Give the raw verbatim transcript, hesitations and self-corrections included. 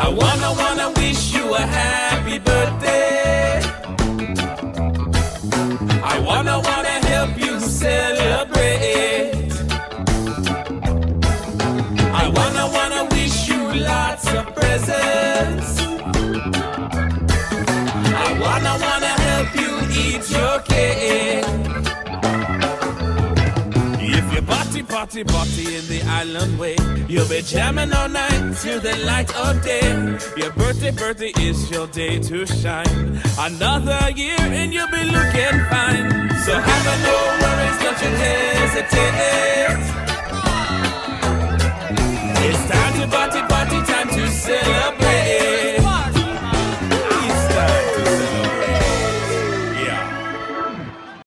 I wanna, wanna wish you a happy birthday. I wanna, wanna help you celebrate. I wanna, wanna wish you lots of presents. I wanna, wanna help you eat your cake. If you party, party, party in the island way, you'll be jamming all night till the light of day. Your birthday, birthday is your day to shine. Another year and you'll be looking fine. So have no worries, don't